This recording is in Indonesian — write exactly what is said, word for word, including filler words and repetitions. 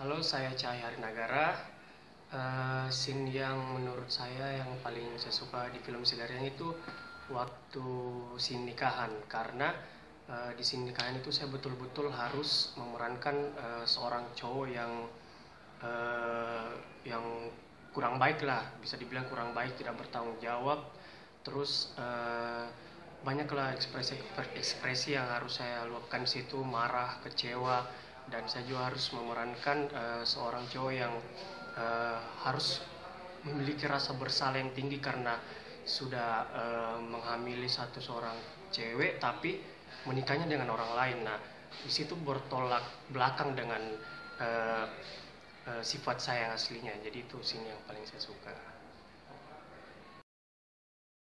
Halo, saya Cahaya Harinagara. Eh, scene yang menurut saya yang paling saya suka di film Silariang itu waktu scene nikahan, karena eh, di scene nikahan itu saya betul-betul harus memerankan eh, seorang cowok yang eh, yang kurang baik lah, bisa dibilang kurang baik, tidak bertanggung jawab. Terus eh, banyaklah ekspresi ekspresi yang harus saya luapkan di situ, marah, kecewa, dan saya juga harus memerankan uh, seorang cowok yang uh, harus memiliki rasa bersalah yang tinggi karena sudah uh, menghamili satu seorang cewek tapi menikahnya dengan orang lain. Nah, di situ bertolak belakang dengan uh, uh, sifat saya yang aslinya. Jadi itu sini yang paling saya suka.